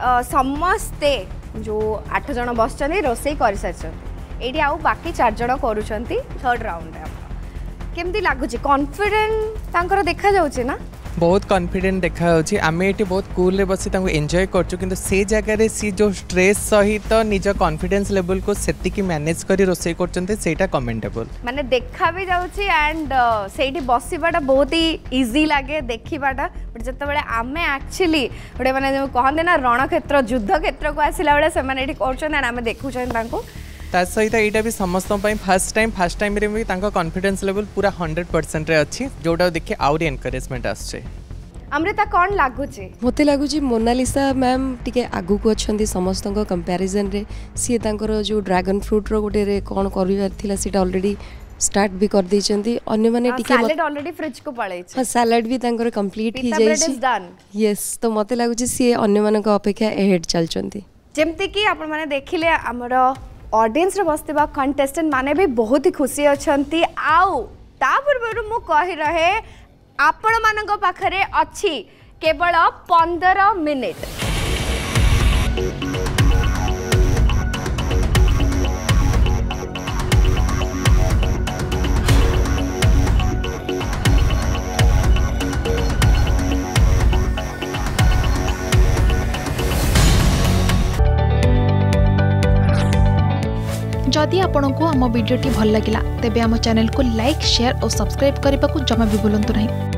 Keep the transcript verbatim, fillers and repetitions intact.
समस्ते जो आठ जन बस रोसई कर सारी ये आउ बाकी चार जन करुँच थर्ड राउंड केमती लगुच कॉन्फिडेंट देखा जाउछि ना बहुत कॉन्फिडेंट देखा आम ये बहुत कूल बस एंजॉय कर से जगह सी जो स्ट्रेस सहित निज कॉन्फिडेंस लेवल को सेतिकी मैनेज करी रोसई करछन्ते कमेंटेबल माने देखा भी जाउछि एंड सेठी बसिबाटा बहुत ही इजी लागे देखिबाटा बट जते बेले आमे एक्चुअली गोटे माने जो कहंदे ना रणक्षेत्र युद्ध क्षेत्र को आसिला बेले से माने एठी करछन एंड आमे देखुछन तांको ता सहित यहाँ भी समस्त फर्स्ट टाइम फर्स्ट टाइम रे भी तांको कॉन्फिडेंस लेवल पूरा हंड्रेड परसेंट रे अच्छी जोटा देखिए आउरी एनकरेजमेंट आछे अमृता कौन लगुच मत लगुच मोनालिसा मैम टी आगु को अच्छा समस्त कंपैरिजन रे सी तांकर जो ड्रैगन फ्रूट रो गोटे कौन कर ऑलरेडी स्टार्ट भी कर देइचंती अन्य माने टिके सैलेड ऑलरेडी फ्रिज को पड़ै छै हां सैलेड भी तांकर कंप्लीट ही जाई छै यस तो मते लागु छै सी अन्य मानक अपेक्षा एहेड चलचंती जेमते कि आपण माने देखिले हमर ऑडियंस रे बसतेबा कंटेस्टेंट माने भी बहुत ही खुशी अछंती आउ ता पूर्व मु कहि रहे आपण मानक पाखरे अछि केवल पंद्रह मिनिट जदि आपंक आम भिडी भल लगा तेब आम चैनल को लाइक शेयर और सब्सक्राइब करने को जमा भी भूलु नहीं।